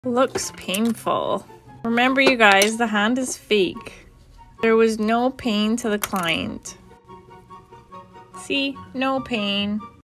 Looks painful. Remember, you guys, the hand is fake. There was no pain to the client. See? No pain.